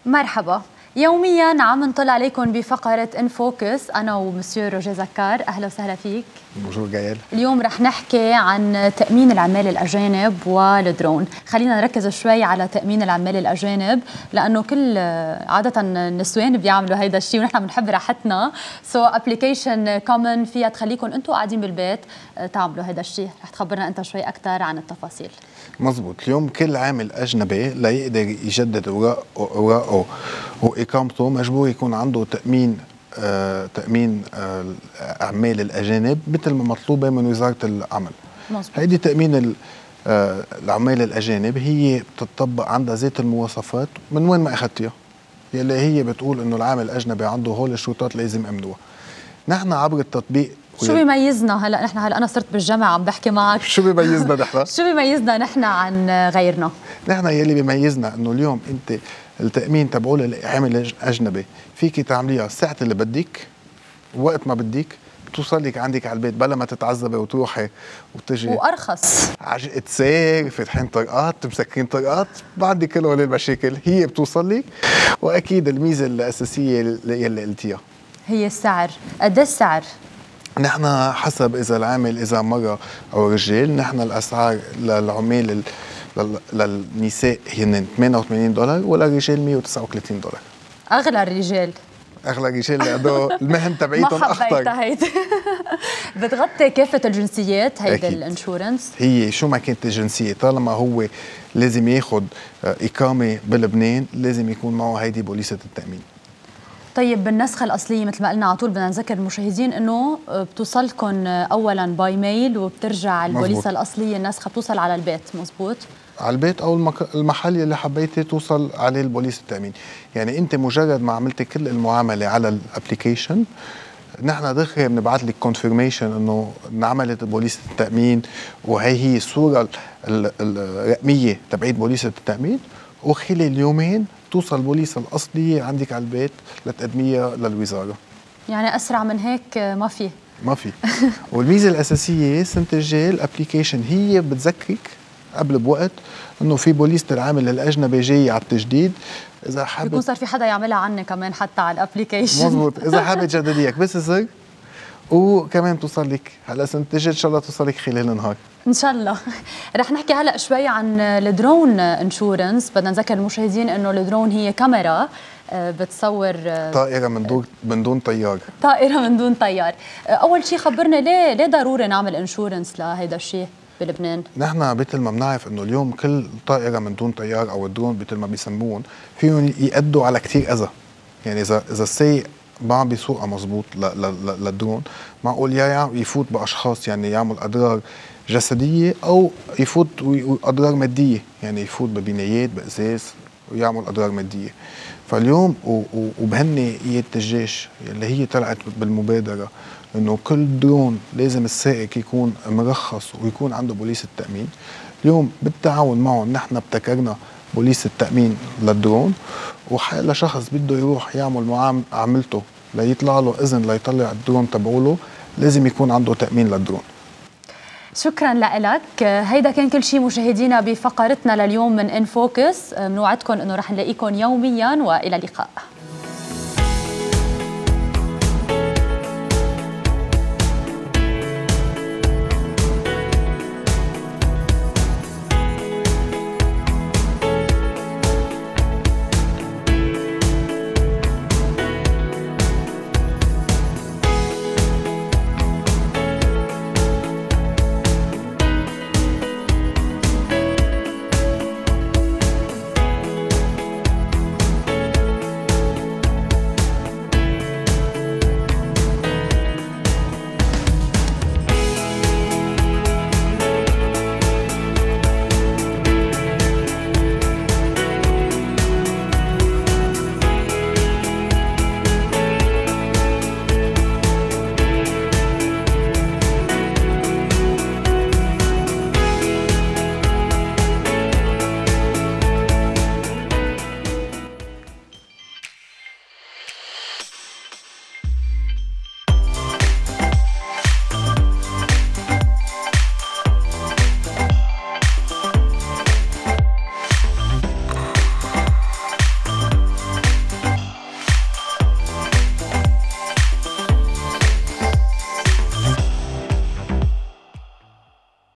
مرحبا. يوميا عم نطلع عليكم بفقرة انفوكس أنا ومسيو روجيه زكار. أهلا وسهلا فيك. بونجور جايل. اليوم رح نحكي عن تأمين العمال الأجانب والدرون. خلينا نركز شوي على تأمين العمال الأجانب لأنه كل عادة النسوان بيعملوا هيدا الشيء ونحن بنحب راحتنا. ابلكيشن كومن فيها تخليكم أنتم قاعدين بالبيت تعملوا هيدا الشيء. رح تخبرنا أنت شوي أكثر عن التفاصيل. مزبوط. اليوم كل عامل أجنبي ليقدر يجدد أوراقه وإقامته مجبور يكون عنده تأمين أعمال الأجانب مثل ما مطلوبة من وزارة العمل. مزبوط. هيدي تأمين العمال الأجانب هي بتطبق عندها ذات المواصفات من وين ما أخذتيها، يلي هي بتقول إنه العامل الأجنبي عنده هول الشروطات لازم يأمنوها. نحن عبر التطبيق شو بيميزنا هلا انا صرت بالجامعة عم بحكي معك. شو بيميزنا نحن؟ شو بيميزنا نحن عن غيرنا؟ نحن يلي بيميزنا انه اليوم انت التأمين تبعول العامل الاجنبي فيك تعمليها الساعة اللي بدك وقت ما بدك، بتوصل لك عندك على البيت بلا ما تتعذبي وتروحي وتجي وارخص عجقة سير فاتحين طرقات مسكرين طرقات بعد كل هول المشاكل هي بتوصل لك. واكيد الميزة الاساسية يلي قلتيها هي السعر. قد ايه السعر؟ نحن حسب اذا العامل اذا مرة او رجال، نحن الاسعار للعمال للنساء هن $88 وللرجال $139. اغلى الرجال. اغلى الرجال لانه المهن تبعيتهم اخطر. ما حبيتها هيدي. بتغطي كافة الجنسيات هيدي الانشورنس؟ هي شو ما كانت الجنسية طالما هو لازم ياخذ إقامة بلبنان لازم يكون معه هيدي بوليصة التأمين. طيب بالنسخة الأصلية مثل ما قلنا على طول بدنا نذكر المشاهدين إنه بتوصلكم أولاً باي ميل وبترجع البوليصة الأصلية النسخة بتوصل على البيت. مزبوط؟ على البيت أو المحل اللي حبيتي توصل عليه البوليصة التأمين. يعني أنت مجرد ما عملتي كل المعاملة على الابليكيشن نحن دغري بنبعث لك كونفيرميشن إنه انعملت بوليصة التأمين، وهي الصورة الرقمية تبعت بوليصة التأمين، وخلال يومين توصل البوليصة الأصلية عندك على البيت لتقدميها للوزارة. يعني أسرع من هيك ما في. والميزة الأساسية سنة الجاي الابليكيشن هي بتذكرك قبل بوقت إنه في بوليصة العامل الأجنبي جاي على التجديد. إذا حابب بيكون صار في حدا يعملها عني كمان حتى على الابليكيشن. مزبوط. إذا حابب تجدديك بس صار وكمان توصل لك هلا سنة الجاي إن شاء الله توصل لك خلال النهار ان شاء الله. رح نحكي هلا شوي عن الدرون انشورنس. بدنا نذكر المشاهدين انه الدرون هي كاميرا بتصور طائرة من دون طيار. طائرة من دون طيار. اول شيء خبرنا ليه ضروري نعمل انشورنس لهيدا الشيء بلبنان؟ نحن مثل ما بنعرف انه اليوم كل طائرة من دون طيار او الدرون مثل ما بيسموهم فيهم يؤدوا على كثير اذى. يعني اذا السائق ما عم بيسوقها مزبوط للدرون معقول يفوت باشخاص، يعني يعمل اضرار جسديه او يفوت اضرار ماديه، يعني يفوت ببنايات بازاز ويعمل اضرار ماديه. فاليوم وبهني قياده الجيش اللي هي طلعت بالمبادره انه كل درون لازم السائق يكون مرخص ويكون عنده بوليصة التأمين. اليوم بالتعاون معهم نحن ابتكرنا بوليصة التأمين للدرون، وحيلا شخص بده يروح يعمل معاملته ليطلع له إذن ليطلع الدرون تبعوله لازم يكون عنده تأمين للدرون. شكرا لك. هيدا كان كل شيء مشاهدينا بفقرتنا لليوم من انفوكس. بنوعدكم انه رح نلاقيكم يوميا والى اللقاء.